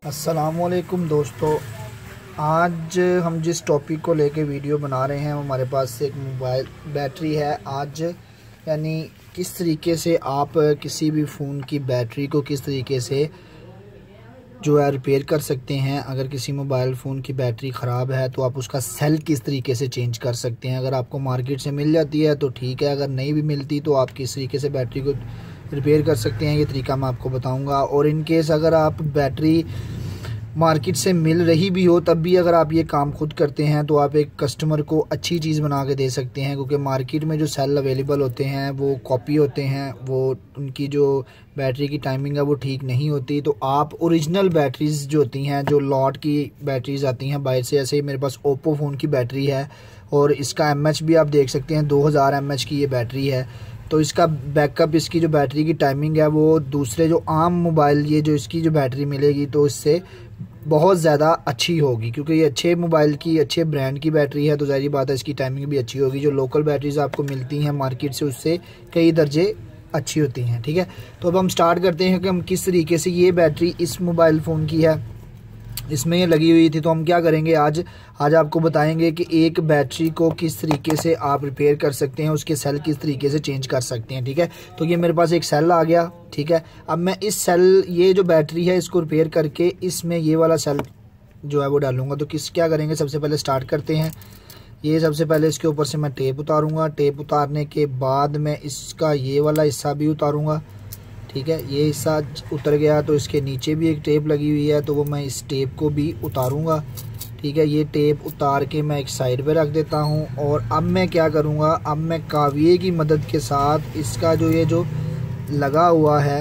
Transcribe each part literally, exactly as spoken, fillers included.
अस्सलामुअलैकुम दोस्तों, आज हम जिस टॉपिक को लेके वीडियो बना रहे हैं हमारे पास एक मोबाइल बैटरी है। आज यानी किस तरीके से आप किसी भी फ़ोन की बैटरी को किस तरीके से जो है रिपेयर कर सकते हैं। अगर किसी मोबाइल फ़ोन की बैटरी ख़राब है तो आप उसका सेल किस तरीके से चेंज कर सकते हैं। अगर आपको मार्केट से मिल जाती है तो ठीक है, अगर नहीं भी मिलती तो आप किस तरीके से बैटरी को रिपेयर कर सकते हैं, ये तरीका मैं आपको बताऊंगा। और इन केस अगर आप बैटरी मार्केट से मिल रही भी हो तब भी अगर आप ये काम खुद करते हैं तो आप एक कस्टमर को अच्छी चीज़ बना के दे सकते हैं, क्योंकि मार्केट में जो सेल अवेलेबल होते हैं वो कॉपी होते हैं, वो उनकी जो बैटरी की टाइमिंग है वो ठीक नहीं होती। तो आप ओरिजिनल बैटरीज़ जो होती हैं, जो लॉट की बैटरीज़ आती हैं बाहर से, ऐसे ही मेरे पास ओप्पो फ़ोन की बैटरी है और इसका एम एच भी आप देख सकते हैं, दो हज़ार एम एच की ये बैटरी है। तो इसका बैकअप, इसकी जो बैटरी की टाइमिंग है वो दूसरे जो आम मोबाइल ये जो इसकी जो बैटरी मिलेगी तो इससे बहुत ज़्यादा अच्छी होगी, क्योंकि ये अच्छे मोबाइल की अच्छे ब्रांड की बैटरी है तो ज़ाहिर बात है इसकी टाइमिंग भी अच्छी होगी। जो लोकल बैटरीज आपको मिलती हैं मार्केट से उससे कई दर्जे अच्छी होती हैं। ठीक है, तो अब हम स्टार्ट करते हैं कि हम किस तरीके से ये बैटरी इस मोबाइल फ़ोन की है, इसमें ये लगी हुई थी। तो हम क्या करेंगे, आज आज आपको बताएंगे कि एक बैटरी को किस तरीके से आप रिपेयर कर सकते हैं, उसके सेल किस तरीके से चेंज कर सकते हैं। ठीक है, तो ये मेरे पास एक सेल आ गया। ठीक है, अब मैं इस सेल, ये जो बैटरी है इसको रिपेयर करके इसमें ये वाला सेल जो है वो डालूंगा। तो किस क्या करेंगे, सबसे पहले स्टार्ट करते हैं। ये सबसे पहले इसके ऊपर से मैं टेप उतारूँगा। टेप उतारने के बाद मैं इसका ये वाला हिस्सा भी उतारूँगा। ठीक है, ये हिस्सा उतर गया तो इसके नीचे भी एक टेप लगी हुई है तो वो मैं इस टेप को भी उतारूंगा। ठीक है, ये टेप उतार के मैं एक साइड पे रख देता हूँ। और अब मैं क्या करूँगा, अब मैं काविये की मदद के साथ इसका जो ये जो लगा हुआ है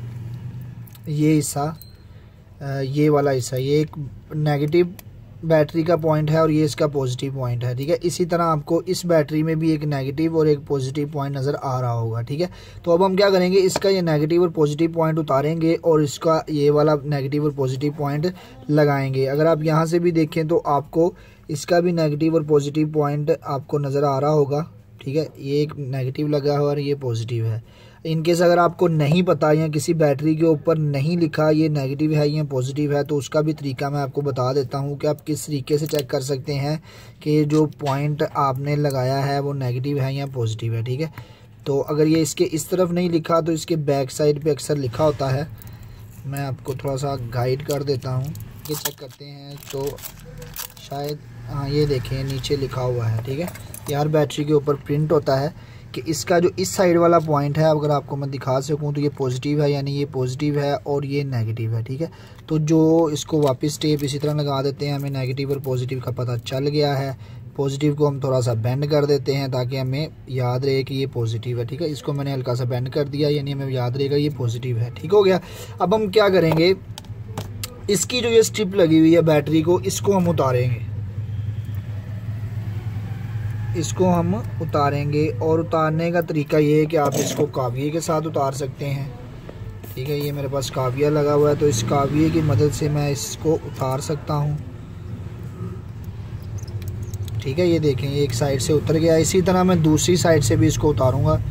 ये हिस्सा, ये वाला हिस्सा, ये एक नेगेटिव बैटरी का पॉइंट है और ये इसका पॉजिटिव पॉइंट है। ठीक है, इसी तरह आपको इस बैटरी में भी एक नेगेटिव और एक पॉजिटिव पॉइंट नज़र आ रहा होगा। ठीक है, तो अब हम क्या करेंगे, इसका ये नेगेटिव और पॉजिटिव पॉइंट उतारेंगे और इसका ये वाला नेगेटिव और पॉजिटिव पॉइंट लगाएंगे। अगर आप यहाँ से भी देखें तो आपको इसका भी नेगेटिव और पॉजिटिव पॉइंट आपको नज़र आ रहा होगा। ठीक है, ये एक नेगेटिव लगा हुआ और ये पॉजिटिव है। इनकेस अगर आपको नहीं पता या किसी बैटरी के ऊपर नहीं लिखा ये नेगेटिव है या पॉजिटिव है तो उसका भी तरीका मैं आपको बता देता हूँ कि आप किस तरीके से चेक कर सकते हैं कि जो पॉइंट आपने लगाया है वो नेगेटिव है या पॉजिटिव है। ठीक है, तो अगर ये इसके इस तरफ नहीं लिखा तो इसके बैक साइड पे अक्सर लिखा होता है। मैं आपको थोड़ा सा गाइड कर देता हूँ, ये चेक करते हैं तो शायद, हाँ ये देखें नीचे लिखा हुआ है। ठीक है, यार बैटरी के ऊपर प्रिंट होता है कि इसका जो इस साइड वाला पॉइंट है, अगर आपको मैं दिखा सकूं तो ये पॉजिटिव है, यानी ये पॉजिटिव है और ये नेगेटिव है। ठीक है, तो जो इसको वापस टेप इसी तरह लगा देते हैं, हमें नेगेटिव और पॉजिटिव का पता चल गया है। पॉजिटिव को हम थोड़ा सा बेंड कर देते हैं ताकि हमें याद रहे कि ये पॉजिटिव है। ठीक है, इसको मैंने हल्का सा बेंड कर दिया, यानी हमें याद रहेगा ये पॉजिटिव है। ठीक हो गया। अब हम क्या करेंगे, इसकी जो ये स्ट्रिप लगी हुई है बैटरी को, इसको हम उतारेंगे, इसको हम उतारेंगे। और उतारने का तरीका ये है कि आप इसको काविये के साथ उतार सकते हैं। ठीक है, ये मेरे पास काविया लगा हुआ है तो इस काविये की मदद से मैं इसको उतार सकता हूँ। ठीक है, ये देखें ये एक साइड से उतर गया। इसी तरह मैं दूसरी साइड से भी इसको उतारूंगा।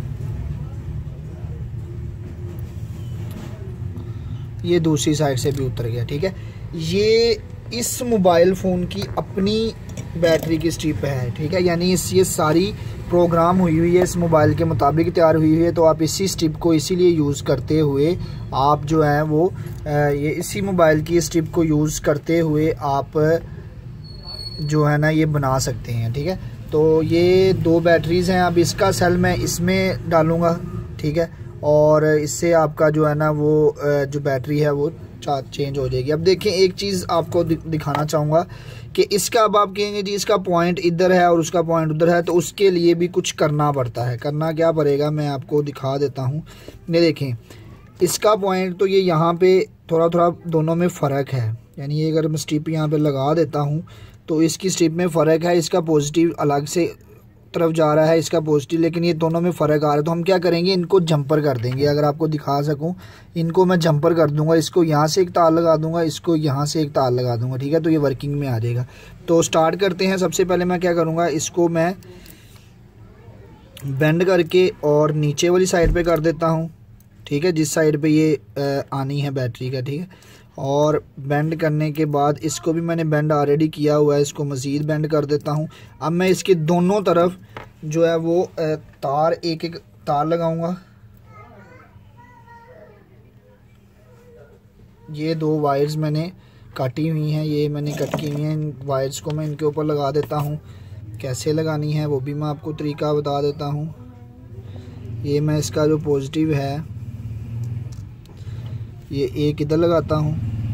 ये दूसरी साइड से भी उतर गया। ठीक है, ये इस मोबाइल फ़ोन की अपनी बैटरी की स्ट्रिप है। ठीक है, यानी इस ये सारी प्रोग्राम हुई हुई है, इस मोबाइल के मुताबिक तैयार हुई हुई है। तो आप इसी स्ट्रिप को इसीलिए यूज़ करते हुए आप जो है वो ये इसी मोबाइल की स्ट्रिप को यूज़ करते हुए आप जो है ना ये बना सकते हैं। ठीक है, तो ये दो बैटरीज़ हैं। अब इसका सेल मैं इसमें डालूँगा। ठीक है, और इससे आपका जो है ना वो जो बैटरी है वो चेंज हो जाएगी। अब देखें, एक चीज़ आपको दिखाना चाहूँगा कि इसका, अब आप कहेंगे जी इसका पॉइंट इधर है और उसका पॉइंट उधर है, तो उसके लिए भी कुछ करना पड़ता है। करना क्या पड़ेगा, मैं आपको दिखा देता हूँ। ये देखें, इसका पॉइंट तो ये यहाँ पे थोड़ा थोड़ा दोनों में फ़र्क है, यानी ये अगर मैं स्ट्रिप यहाँ पे लगा देता हूँ तो इसकी स्ट्रिप में फ़र्क है। इसका पॉजिटिव अलग से तरफ जा रहा है, इसका पॉजिटिव, लेकिन ये दोनों में फ़र्क आ रहा है। तो हम क्या करेंगे, इनको जंपर कर देंगे। अगर आपको दिखा सकूं, इनको मैं जंपर कर दूंगा। इसको यहाँ से एक तार लगा दूंगा, इसको यहाँ से एक तार लगा दूंगा। ठीक है, तो ये वर्किंग में आ जाएगा। तो स्टार्ट करते हैं। सबसे पहले मैं क्या करूँगा, इसको मैं बेंड करके और नीचे वाली साइड पे कर देता हूँ। ठीक है, जिस साइड पे ये आ, आनी है बैटरी का, ठीक है। और बेंड करने के बाद इसको भी मैंने बेंड ऑलरेडी किया हुआ है, इसको मज़ीद बेंड कर देता हूँ। अब मैं इसके दोनों तरफ जो है वो तार, एक एक तार लगाऊंगा। ये दो वायर्स मैंने काटी हुई हैं, ये मैंने कट की हुई हैं। इन वायर्स को मैं इनके ऊपर लगा देता हूँ। कैसे लगानी है वो भी मैं आपको तरीका बता देता हूँ। ये मैं इसका जो पॉजिटिव है ये एक इधर लगाता हूँ,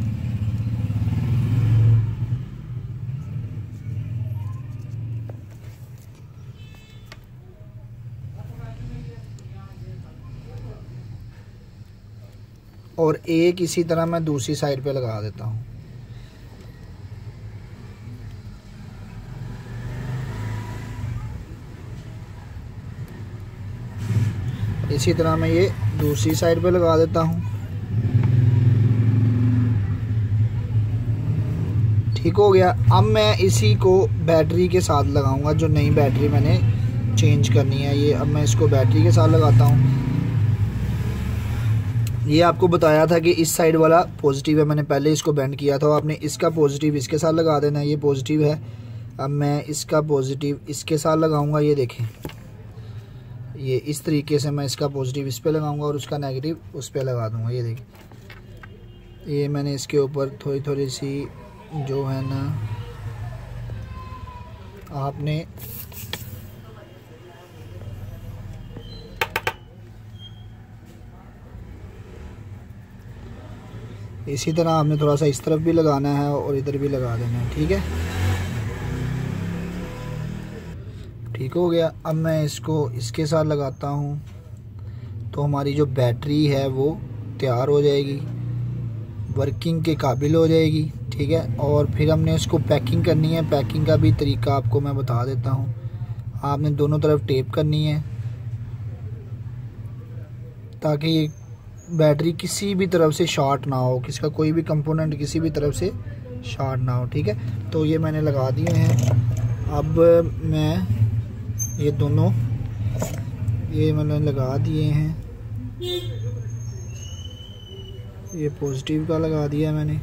और एक इसी तरह मैं दूसरी साइड पे लगा देता हूँ। इसी तरह मैं ये दूसरी साइड पे लगा देता हूँ। ठीक हो गया। अब मैं इसी को बैटरी के साथ लगाऊंगा, जो नई बैटरी मैंने चेंज करनी है। ये अब मैं इसको बैटरी के साथ लगाता हूँ। ये आपको बताया था कि इस साइड वाला पॉजिटिव है, मैंने पहले इसको बेंड किया था। आपने इसका पॉजिटिव इसके साथ लगा देना है। ये पॉजिटिव है, अब मैं इसका पॉजिटिव इसके साथ लगाऊंगा। ये देखें, ये इस तरीके से मैं इसका पॉजिटिव इस पे लगाऊंगा और उसका नेगेटिव उस पे लगा दूंगा। ये देखें, ये मैंने इसके ऊपर थोड़ी थोड़ी सी जो है ना, आपने इसी तरह आपने थोड़ा सा इस तरफ भी लगाना है और इधर भी लगा देना है। ठीक है, ठीक हो गया। अब मैं इसको इसके साथ लगाता हूँ तो हमारी जो बैटरी है वो तैयार हो जाएगी, वर्किंग के काबिल हो जाएगी। ठीक है, और फिर हमने इसको पैकिंग करनी है। पैकिंग का भी तरीका आपको मैं बता देता हूँ। आपने दोनों तरफ टेप करनी है ताकि ये बैटरी किसी भी तरफ से शॉर्ट ना हो, किसका कोई भी कंपोनेंट किसी भी तरफ से शॉर्ट ना हो। ठीक है, तो ये मैंने लगा दिए हैं। अब मैं ये दोनों ये मैंने लगा दिए हैं। ये पॉजिटिव का लगा दिया मैंने।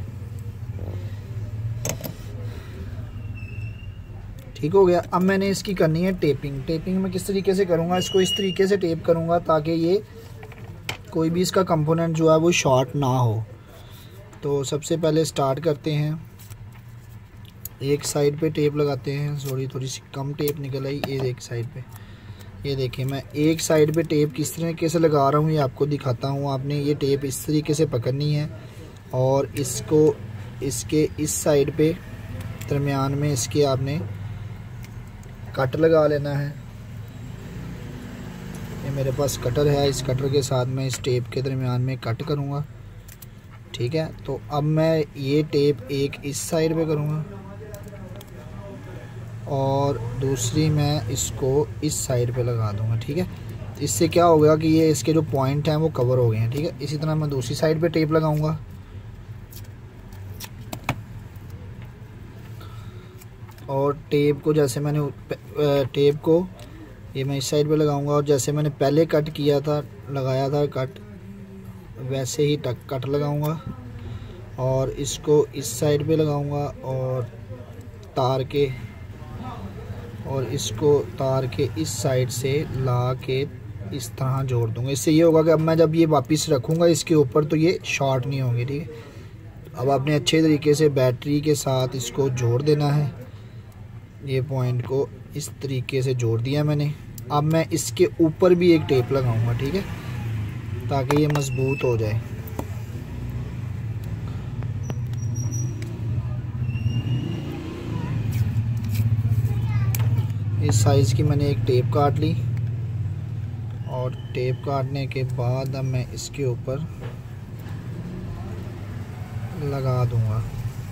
ठीक हो गया। अब मैंने इसकी करनी है टेपिंग। टेपिंग मैं किस तरीके से करूँगा, इसको इस तरीके से टेप करूँगा ताकि ये कोई भी इसका कंपोनेंट जो है वो शॉर्ट ना हो। तो सबसे पहले स्टार्ट करते हैं, एक साइड पे टेप लगाते हैं। सॉरी, थोड़ी सी कम टेप निकल आई। ये एक साइड पे, ये देखिए मैं एक साइड पे टेप किस तरीके से लगा रहा हूँ ये आपको दिखाता हूँ। आपने ये टेप इस तरीके से पकड़नी है और इसको इसके इस साइड पे दरमियान में इसके आपने कट लगा लेना है। ये मेरे पास कटर है, इस कटर के साथ मैं इस टेप के दरमियान में कट करूँगा। ठीक है, तो अब मैं ये टेप एक इस साइड पे करूँगा और दूसरी मैं इसको इस साइड पे लगा दूँगा। ठीक है, इससे क्या होगा कि ये इसके जो पॉइंट हैं वो कवर हो गए हैं। ठीक है, इसी तरह मैं दूसरी साइड पे टेप लगाऊँगा और टेप को जैसे मैंने टेप को ये मैं इस साइड पे लगाऊंगा और जैसे मैंने पहले कट किया था, लगाया था कट, वैसे ही टक कट लगाऊंगा और इसको इस साइड पे लगाऊंगा और तार के और इसको तार के इस साइड से ला के इस तरह जोड़ दूंगा। इससे ये होगा कि अब मैं जब ये वापस रखूंगा इसके ऊपर तो ये शॉर्ट नहीं होंगे। ठीक है, अब आपने अच्छे तरीके से बैटरी के साथ इसको जोड़ देना है। ये पॉइंट को इस तरीके से जोड़ दिया मैंने। अब मैं इसके ऊपर भी एक टेप लगाऊंगा। ठीक है, ताकि ये मजबूत हो जाए। इस साइज़ की मैंने एक टेप काट ली और टेप काटने के बाद अब मैं इसके ऊपर लगा दूंगा।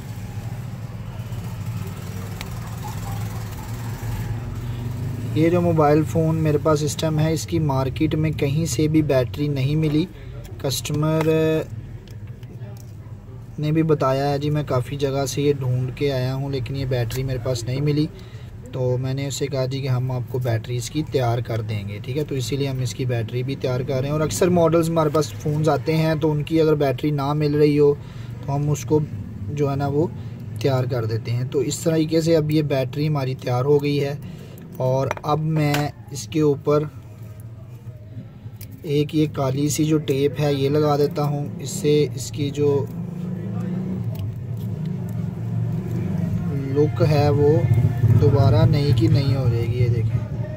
ये जो मोबाइल फ़ोन मेरे पास सिस्टम है, इसकी मार्केट में कहीं से भी बैटरी नहीं मिली। कस्टमर ने भी बताया है जी, मैं काफ़ी जगह से ये ढूंढ के आया हूँ लेकिन ये बैटरी मेरे पास नहीं मिली। तो मैंने उससे कहा जी कि हम आपको बैटरी इसकी तैयार कर देंगे, ठीक है। तो इसीलिए हम इसकी बैटरी भी तैयार कर रहे हैं। और अक्सर मॉडल्स हमारे पास फ़ोन्स आते हैं तो उनकी अगर बैटरी ना मिल रही हो तो हम उसको जो है ना वो तैयार कर देते हैं। तो इस तरीके से अब ये बैटरी हमारी तैयार हो गई है। और अब मैं इसके ऊपर एक ये काली सी जो टेप है ये लगा देता हूँ। इससे इसकी जो लुक है वो दोबारा नई की नई हो जाएगी। ये देखें,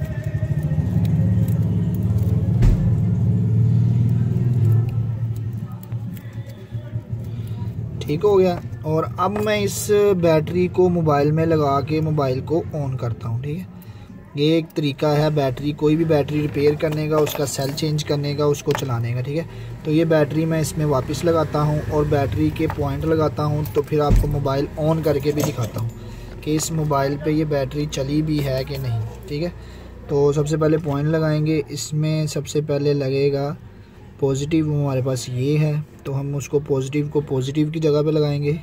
ठीक हो गया। और अब मैं इस बैटरी को मोबाइल में लगा के मोबाइल को ऑन करता हूँ, ठीक है। ये एक तरीका है बैटरी, कोई भी बैटरी रिपेयर करने का, उसका सेल चेंज करने का, उसको चलाने का, ठीक है। तो ये बैटरी मैं इसमें वापस लगाता हूँ और बैटरी के पॉइंट लगाता हूँ। तो फिर आपको मोबाइल ऑन करके भी दिखाता हूँ कि इस मोबाइल पे ये बैटरी चली भी है कि नहीं, ठीक है। तो सबसे पहले पॉइंट लगाएंगे। इसमें सबसे पहले लगेगा पॉजिटिव, हमारे पास ये है। तो हम उसको पॉजिटिव को पॉजिटिव की जगह पे लगाएंगे,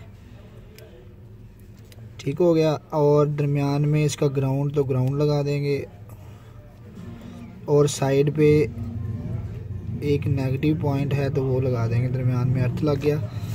ठीक हो गया। और दरमियान में इसका ग्राउंड, तो ग्राउंड लगा देंगे। और साइड पे एक नेगेटिव पॉइंट है तो वो लगा देंगे, दरमियान में अर्थ लग गया।